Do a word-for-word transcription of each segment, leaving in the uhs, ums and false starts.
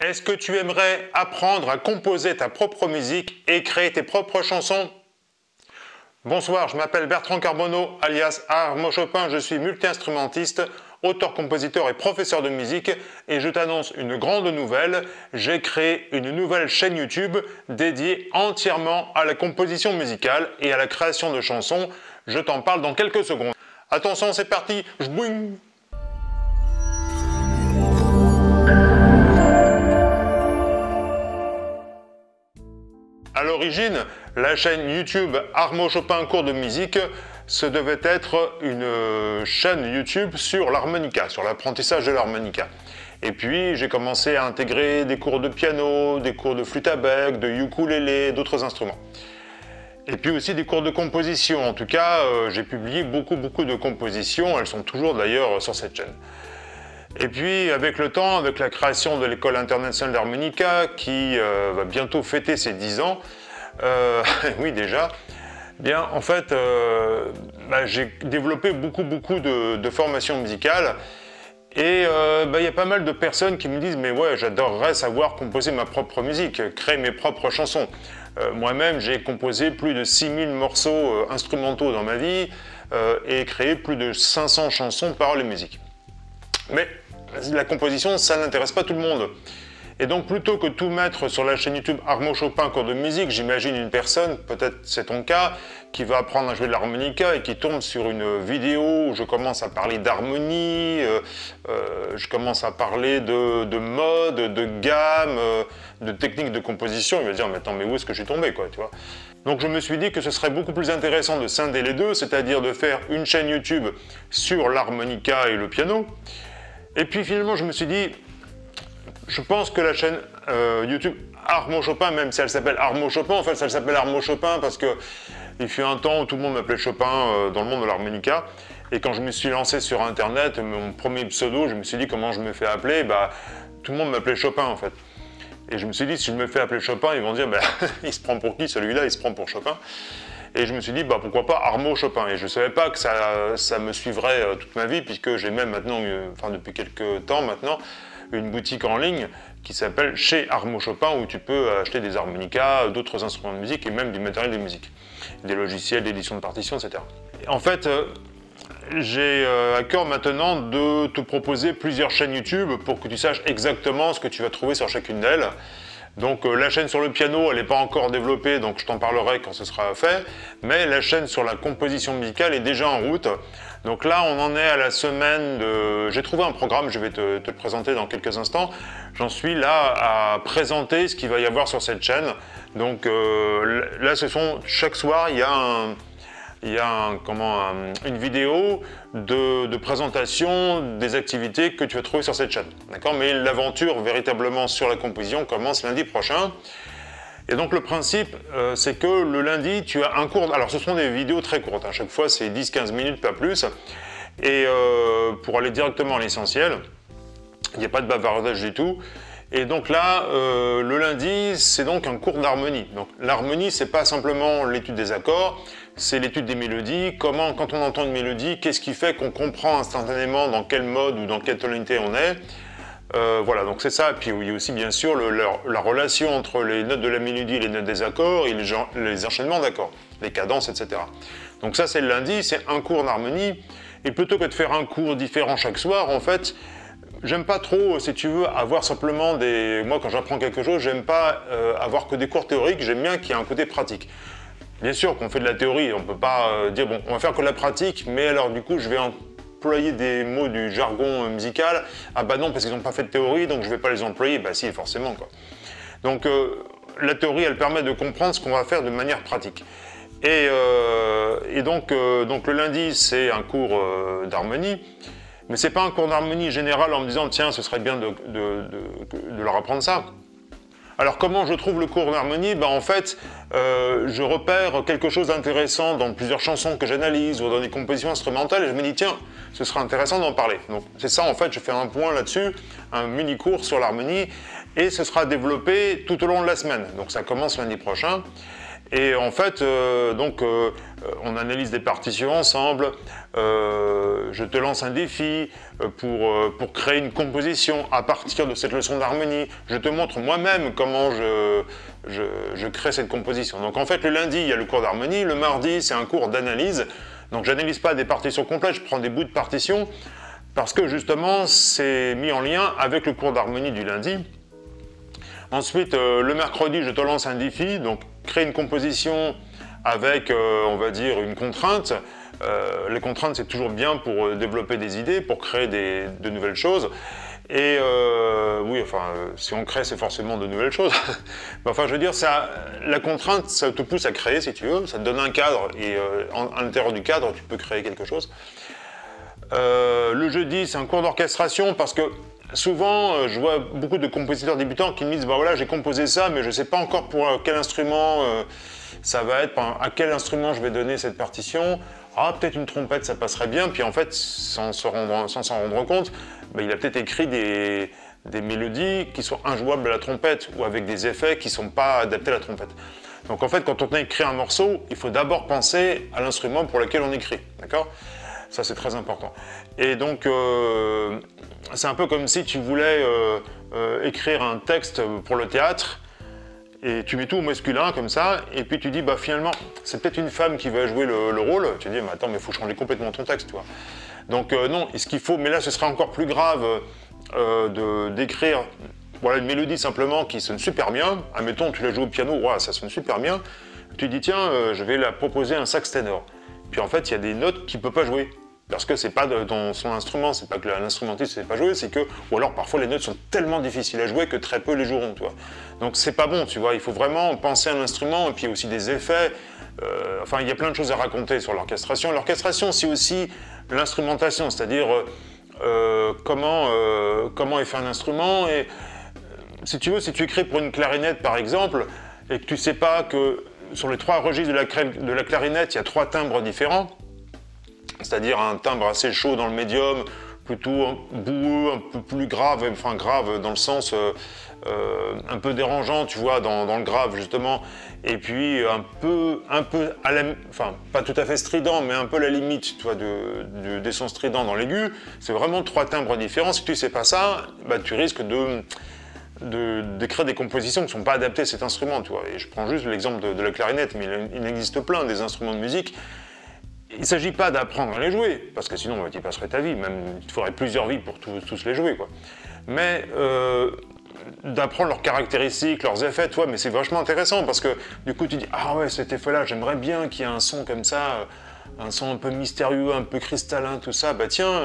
Est-ce que tu aimerais apprendre à composer ta propre musique et créer tes propres chansons? Bonsoir, je m'appelle Bertrand Carbonneau, alias Armo Chopin, je suis multi-instrumentiste, auteur-compositeur et professeur de musique, et je t'annonce une grande nouvelle, j'ai créé une nouvelle chaîne YouTube dédiée entièrement à la composition musicale et à la création de chansons. Je t'en parle dans quelques secondes. Attention, c'est parti, j'bouing. À l'origine, la chaîne YouTube Armo Chopin cours de musique, ce devait être une chaîne YouTube sur l'harmonica, sur l'apprentissage de l'harmonica. Et puis j'ai commencé à intégrer des cours de piano, des cours de flûte à bec, de ukulélé, d'autres instruments. Et puis aussi des cours de composition. En tout cas, euh, j'ai publié beaucoup beaucoup de compositions, elles sont toujours d'ailleurs sur cette chaîne. Et puis avec le temps, avec la création de l'école internationale d'harmonica qui euh, va bientôt fêter ses dix ans, euh, oui déjà, bien en fait euh, bah, j'ai développé beaucoup beaucoup de, de formations musicales et euh, bah, y a pas mal de personnes qui me disent mais ouais, j'adorerais savoir composer ma propre musique, créer mes propres chansons. Euh, Moi-même j'ai composé plus de six mille morceaux euh, instrumentaux dans ma vie euh, et créé plus de cinq cents chansons de paroles et musique. Mais la composition, ça n'intéresse pas tout le monde. Et donc plutôt que tout mettre sur la chaîne YouTube Armo Chopin cours de musique, j'imagine une personne, peut-être c'est ton cas, qui va apprendre à jouer de l'harmonica et qui tombe sur une vidéo où je commence à parler d'harmonie, euh, euh, je commence à parler de, de mode, de gamme, euh, de techniques de composition. Il va dire mais attends, mais où est-ce que je suis tombé quoi, tu vois. Donc je me suis dit que ce serait beaucoup plus intéressant de scinder les deux, c'est-à-dire de faire une chaîne YouTube sur l'harmonica et le piano. Et puis finalement je me suis dit, je pense que la chaîne euh, YouTube Armo Chopin, même si elle s'appelle Armo Chopin, en fait elle s'appelle Armo Chopin parce que il fut un temps où tout le monde m'appelait Chopin euh, dans le monde de l'harmonica. Et quand je me suis lancé sur internet, mon premier pseudo, je me suis dit comment je me fais appeler, bah tout le monde m'appelait Chopin en fait. Et je me suis dit si je me fais appeler Chopin, ils vont dire bah il se prend pour qui celui-là, il se prend pour Chopin. Et je me suis dit, bah, pourquoi pas Armo Chopin. Et je ne savais pas que ça, ça me suivrait euh, toute ma vie, puisque j'ai même maintenant, euh, enfin depuis quelques temps maintenant, une boutique en ligne qui s'appelle Chez Armo Chopin, où tu peux acheter des harmonicas, d'autres instruments de musique et même du matériel de musique, des logiciels d'édition de partitions, et cetera. En fait, euh, j'ai euh, à cœur maintenant de te proposer plusieurs chaînes YouTube pour que tu saches exactement ce que tu vas trouver sur chacune d'elles. Donc euh, la chaîne sur le piano, elle n'est pas encore développée, donc je t'en parlerai quand ce sera fait, mais la chaîne sur la composition musicale est déjà en route. Donc là, on en est à la semaine de... J'ai trouvé un programme, je vais te, te le présenter dans quelques instants. J'en suis là à présenter ce qu'il va y avoir sur cette chaîne. Donc euh, là, ce sont... chaque soir, il y a un... Il y a un, comment, un, une vidéo de, de présentation des activités que tu vas trouver sur cette chaîne. D'accord ? Mais l'aventure véritablement sur la composition commence lundi prochain. Et donc le principe, euh, c'est que le lundi, tu as un cours... Alors ce sont des vidéos très courtes, à chaque fois c'est dix à quinze minutes, pas plus. Et euh, pour aller directement à l'essentiel, il n'y a pas de bavardage du tout. Et donc là, euh, le lundi, c'est donc un cours d'harmonie. Donc l'harmonie, c'est pas simplement l'étude des accords, c'est l'étude des mélodies. Comment, quand on entend une mélodie, qu'est-ce qui fait qu'on comprend instantanément dans quel mode ou dans quelle tonalité on est. Euh, voilà, donc c'est ça. Et puis il y a aussi bien sûr le, la, la relation entre les notes de la mélodie et les notes des accords et les, les enchaînements d'accords, les cadences, et cetera. Donc ça, c'est le lundi, c'est un cours d'harmonie. Et plutôt que de faire un cours différent chaque soir, en fait, j'aime pas trop, si tu veux, avoir simplement des... Moi, quand j'apprends quelque chose, j'aime pas euh, avoir que des cours théoriques, j'aime bien qu'il y ait un côté pratique. Bien sûr qu'on fait de la théorie, on peut pas euh, dire, bon, on va faire que la pratique, mais alors du coup, je vais employer des mots du jargon musical. Ah bah non, parce qu'ils n'ont pas fait de théorie, donc je vais pas les employer. Bah si, forcément, quoi. Donc, euh, la théorie, elle permet de comprendre ce qu'on va faire de manière pratique. Et, euh, et donc, euh, donc, le lundi, c'est un cours euh, d'harmonie. Mais c'est pas un cours d'harmonie générale en me disant tiens, ce serait bien de, de, de, de leur apprendre ça. Alors comment je trouve le cours d'harmonie? Ben, en fait, euh, je repère quelque chose d'intéressant dans plusieurs chansons que j'analyse ou dans des compositions instrumentales et je me dis tiens, ce serait intéressant d'en parler. Donc c'est ça en fait, je fais un point là-dessus, un mini-cours sur l'harmonie et ce sera développé tout au long de la semaine. Donc ça commence lundi prochain. Et en fait, euh, donc, euh, on analyse des partitions ensemble, euh, je te lance un défi pour, euh, pour créer une composition à partir de cette leçon d'harmonie. Je te montre moi-même comment je, je, je crée cette composition. Donc en fait, le lundi, il y a le cours d'harmonie, le mardi, c'est un cours d'analyse. Donc j'analyse pas des partitions complètes, je prends des bouts de partitions, parce que justement, c'est mis en lien avec le cours d'harmonie du lundi. Ensuite, euh, le mercredi, je te lance un défi, donc créer une composition avec, euh, on va dire, une contrainte. Euh, les contraintes, c'est toujours bien pour euh, développer des idées, pour créer des, de nouvelles choses. Et euh, oui, enfin, euh, si on crée, c'est forcément de nouvelles choses. Mais enfin, je veux dire, ça, la contrainte, ça te pousse à créer, si tu veux. Ça te donne un cadre, et euh, en, à l'intérieur du cadre, tu peux créer quelque chose. Euh, le jeudi, c'est un cours d'orchestration, parce que souvent, je vois beaucoup de compositeurs débutants qui me disent bah voilà, j'ai composé ça, mais je ne sais pas encore pour quel instrument euh, ça va être, à quel instrument je vais donner cette partition. Ah, peut-être une trompette, ça passerait bien. Puis en fait, sans s'en rendre, sans s'en rendre compte, bah, il a peut-être écrit des, des mélodies qui sont injouables à la trompette ou avec des effets qui ne sont pas adaptés à la trompette. Donc en fait, quand on écrit un morceau, il faut d'abord penser à l'instrument pour lequel on écrit. D'accord ? Ça, c'est très important. Et donc, euh, c'est un peu comme si tu voulais euh, euh, écrire un texte pour le théâtre, et tu mets tout au masculin, comme ça, et puis tu dis, bah finalement, c'est peut-être une femme qui va jouer le, le rôle. Tu dis, mais attends, mais il faut changer complètement ton texte, toi. Donc, euh, non, ce qu'il faut, mais là, ce serait encore plus grave euh, d'écrire voilà, une mélodie simplement qui sonne super bien. Admettons, tu la joues au piano, wow, ça sonne super bien. Tu dis, tiens, euh, je vais la proposer un sax ténor. Puis en fait, il y a des notes qu'il ne peut pas jouer. Parce que c'est pas dans son instrument, c'est pas que l'instrumentiste ne sait pas jouer, c'est que, ou alors parfois les notes sont tellement difficiles à jouer que très peu les joueront, tu vois. Donc c'est pas bon, tu vois, il faut vraiment penser à l'instrument et puis aussi des effets. Euh, enfin, il y a plein de choses à raconter sur l'orchestration. L'orchestration, c'est aussi l'instrumentation, c'est-à-dire euh, comment, euh, comment est fait un instrument. Et si tu veux, si tu écris pour une clarinette par exemple, et que tu sais pas que sur les trois registres de la, de la clarinette, il y a trois timbres différents, c'est-à-dire un timbre assez chaud dans le médium, plutôt boueux, un peu plus grave, enfin grave dans le sens euh, euh, un peu dérangeant, tu vois, dans, dans le grave justement, et puis un peu, un peu à la, enfin pas tout à fait strident, mais un peu la limite, tu vois, de, de, des sons stridents dans l'aigu. C'est vraiment trois timbres différents. Si tu ne sais pas ça, bah, tu risques de De, de créer des compositions qui ne sont pas adaptées à cet instrument, tu vois. Et je prends juste l'exemple de, de la clarinette, mais il, il existe plein des instruments de musique. Il ne s'agit pas d'apprendre à les jouer, parce que sinon tu passerais ta vie, même il te faudrait plusieurs vies pour tous, tous les jouer, quoi. Mais euh, d'apprendre leurs caractéristiques, leurs effets, tu vois, mais c'est vachement intéressant, parce que du coup tu dis, ah ouais, cet effet-là, j'aimerais bien qu'il y ait un son comme ça, un son un peu mystérieux, un peu cristallin, tout ça, bah tiens,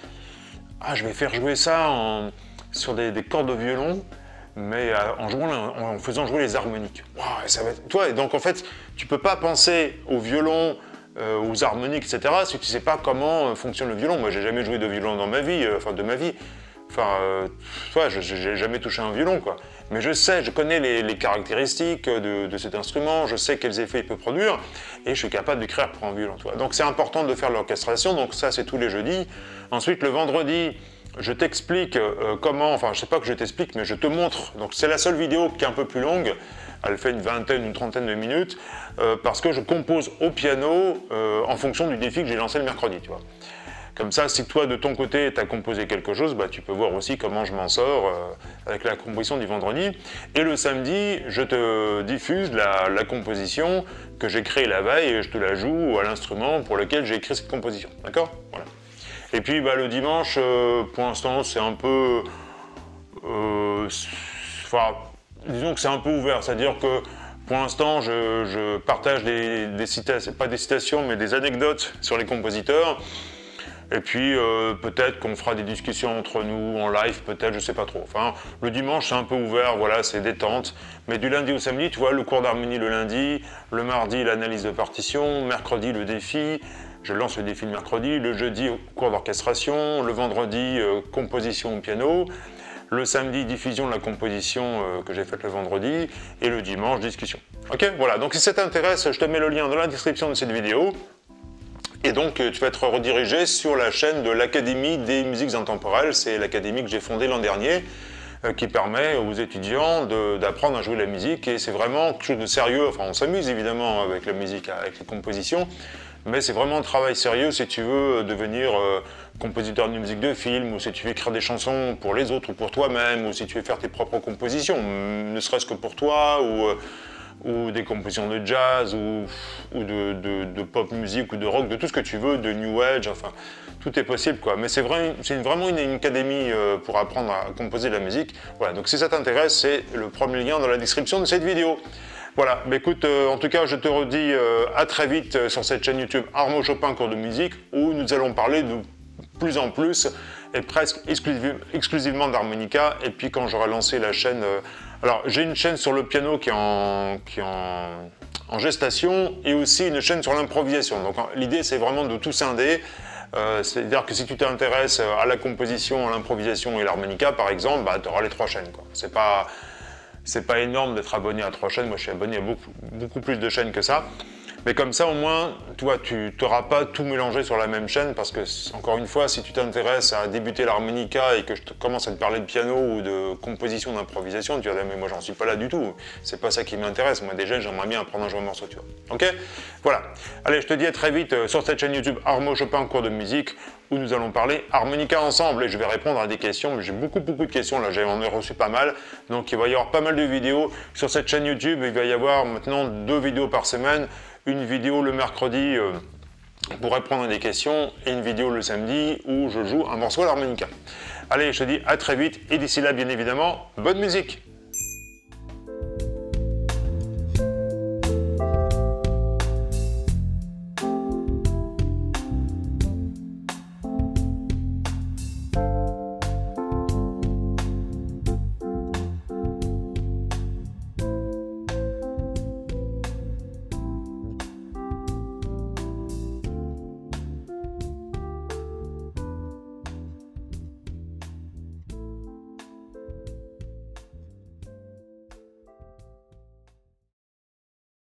ah, je vais faire jouer ça en, sur des, des cordes de violon, mais en, jouant, en faisant jouer les harmoniques. Wow, ça va être... Toi, et donc en fait, tu ne peux pas penser au violon, euh, aux harmoniques, et cetera, si tu ne sais pas comment fonctionne le violon. Moi, j'ai jamais joué de violon dans ma vie, euh, enfin de ma vie. Enfin, euh, toi, je n'ai jamais touché un violon, quoi. Mais je sais, je connais les, les caractéristiques de, de cet instrument, je sais quels effets il peut produire, et je suis capable d'écrire pour un violon, toi. Donc c'est important de faire l'orchestration, donc ça c'est tous les jeudis. Ensuite, le vendredi, je t'explique euh, comment, enfin je sais pas que je t'explique, mais je te montre. Donc c'est la seule vidéo qui est un peu plus longue, elle fait une vingtaine, une trentaine de minutes, euh, parce que je compose au piano euh, en fonction du défi que j'ai lancé le mercredi, tu vois. Comme ça, si toi de ton côté tu as composé quelque chose, bah, tu peux voir aussi comment je m'en sors euh, avec la composition du vendredi. Et le samedi, je te diffuse la, la composition que j'ai créée la veille et je te la joue à l'instrument pour lequel j'ai écrit cette composition. D'accord ? Voilà. Et puis bah, le dimanche, euh, pour l'instant, c'est un peu... Euh, enfin, disons que c'est un peu ouvert, c'est-à-dire que pour l'instant, je, je partage des, des citations, pas des citations, mais des anecdotes sur les compositeurs. Et puis euh, peut-être qu'on fera des discussions entre nous en live, peut-être, je sais pas trop. Enfin, le dimanche c'est un peu ouvert, voilà, c'est détente. Mais du lundi au samedi, tu vois, le cours d'harmonie le lundi, le mardi l'analyse de partition, mercredi le défi, je lance le défi le mercredi, le jeudi cours d'orchestration, le vendredi euh, composition au piano, le samedi diffusion de la composition euh, que j'ai faite le vendredi, et le dimanche discussion. Ok, voilà, donc si ça t'intéresse, je te mets le lien dans la description de cette vidéo. Et donc, tu vas être redirigé sur la chaîne de l'Académie des musiques intemporelles. C'est l'académie que j'ai fondée l'an dernier. euh, qui permet aux étudiants d'apprendre à jouer de la musique, et c'est vraiment quelque chose de sérieux. Enfin, on s'amuse évidemment avec la musique, avec les compositions, mais c'est vraiment un travail sérieux si tu veux devenir euh, compositeur de musique de film, ou si tu veux écrire des chansons pour les autres ou pour toi-même, ou si tu veux faire tes propres compositions, ne serait-ce que pour toi, ou, euh, ou des compositions de jazz, ou, ou de, de, de pop musique, ou de rock, de tout ce que tu veux, de new age, enfin, tout est possible, quoi. Mais c'est vrai, c'est vraiment une, une académie euh, pour apprendre à composer de la musique. Voilà, donc si ça t'intéresse, c'est le premier lien dans la description de cette vidéo. Voilà, bah écoute, euh, en tout cas, je te redis euh, à très vite euh, sur cette chaîne YouTube Armo Chopin Cours de musique, où nous allons parler de plus en plus et presque exclusive, exclusivement d'harmonica. Et puis quand j'aurai lancé la chaîne, euh, alors j'ai une chaîne sur le piano qui est en, qui est en, en gestation, et aussi une chaîne sur l'improvisation. Donc l'idée, c'est vraiment de tout scinder. Euh, C'est-à-dire que si tu t'intéresses à la composition, à l'improvisation et l'harmonica, par exemple, bah, tu auras les trois chaînes, quoi. C'est pas, c'est pas énorme d'être abonné à trois chaînes. Moi, je suis abonné à beaucoup, beaucoup plus de chaînes que ça. Mais comme ça, au moins, toi, tu n'auras pas tout mélangé sur la même chaîne, parce que, encore une fois, si tu t'intéresses à débuter l'harmonica et que je te commence à te parler de piano ou de composition, d'improvisation, tu vas dire, mais moi, j'en suis pas là du tout. C'est pas ça qui m'intéresse. Moi, déjà, j'aimerais bien apprendre à jouer un morceau, tu vois. Ok? Voilà. Allez, je te dis à très vite euh, sur cette chaîne YouTube Armo Chopin Cours de musique, où nous allons parler harmonica ensemble, et je vais répondre à des questions. Mais j'ai beaucoup, beaucoup de questions. Là, j'en ai reçu pas mal. Donc, il va y avoir pas mal de vidéos sur cette chaîne YouTube. Il va y avoir maintenant deux vidéos par semaine. Une vidéo le mercredi euh, pour répondre à des questions, et une vidéo le samedi où je joue un morceau à l'harmonica. Allez, je te dis à très vite, et d'ici là, bien évidemment, bonne musique!